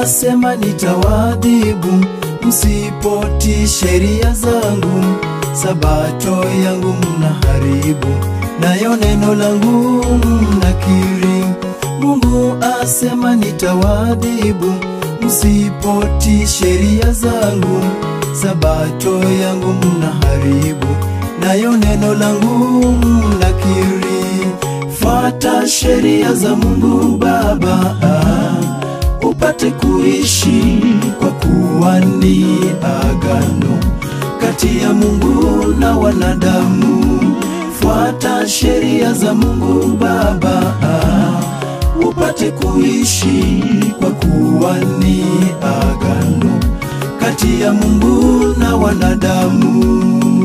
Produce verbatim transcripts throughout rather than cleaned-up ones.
asema nitawadhibu msipotii sheria zangu. Sabato yangu mnaharibu, nayo neno langu mnakiri. Mungu asema nitawadhibu msipotii sheria zangu. Sabato yangu mnaharibu, nayo neno langu mnakiri. Fuata sheria za Mungu Baba, ah, upate kuishi, kwa kuwa ni agano kati ya Mungu na wanadamu. Fuata sheria za Mungu Baba, ah, upate kuishi, kwa kuwa ni agano kati ya Mungu na wanadamu.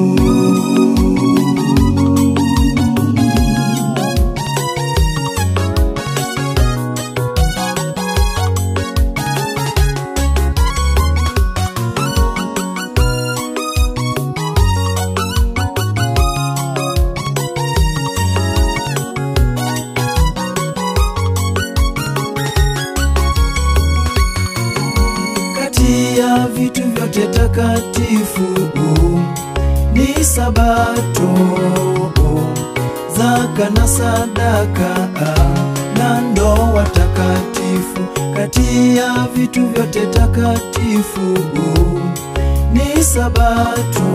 Ya vitu vyote takatifu ni Sabato, zaka na sadaka na ndoa takatifu. Kati ya vitu vyote takatifu ni Sabato,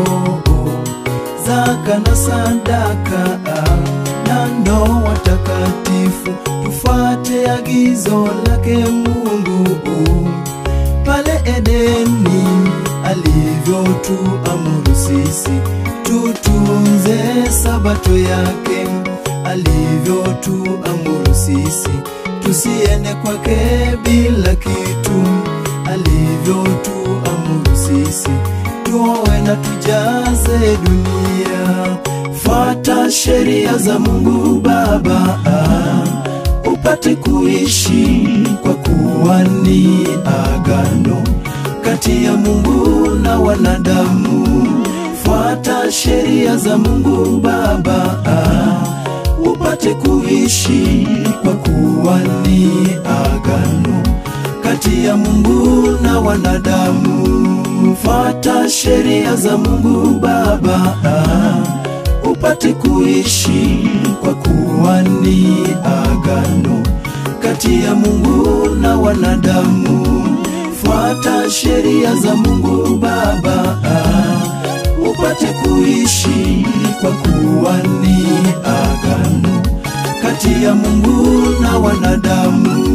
zaka na sadaka na ndoa takatifu. Tufuate agizo lake Mungu pale Edeni alivyotuamuru sisi tutunze Sabato yake. Alivyotuamuru sisi tusiende kwake bila kitu. Alivyotuamuru sisi tuoe na tujaze dunia. Fuata sheria za Mungu Baba, ah, upate kuishi, kwa kuwa ni agano kati ya Mungu na wanadamu. Fuata sheria za Mungu Baba, ah, upate kuishi, kwa kuwa ni agano kati ya Mungu na wanadamu. Fuata sheria za Mungu Baba, ah, upate kuishi, kwa kuwa ni agano kati ya Mungu na wanadamu. Fuata sheria za Mungu Baba, ah, upate kuishi, kwa kuwa ni agano kati ya Mungu na wanadamu.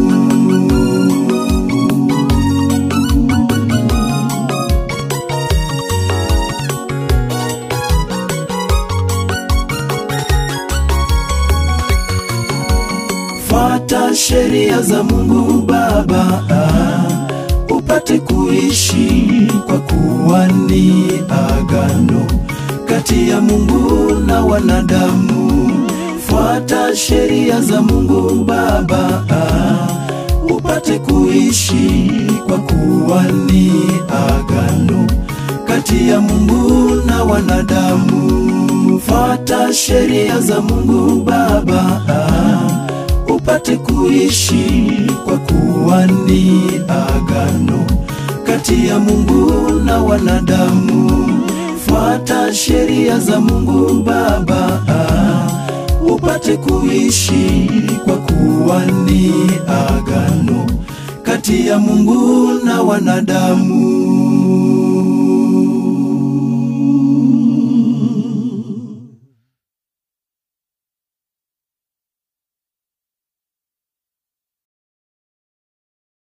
Fuata sheria za Mungu Baba, ah, upate kuishi, kwa kuwa ni agano kati ya Mungu na wanadamu. Fuata sheria za Mungu Baba, ah, upate kuishi, kwa kuwa ni agano kati ya Mungu na wanadamu. Fuata sheria za Mungu Baba, ah, upate kuishi, kwa kuwa ni agano kati ya Mungu na wanadamu. Fuata sheria za Mungu Baba, ah, upate kuishi, kwa kuwa ni agano kati ya Mungu na wanadamu.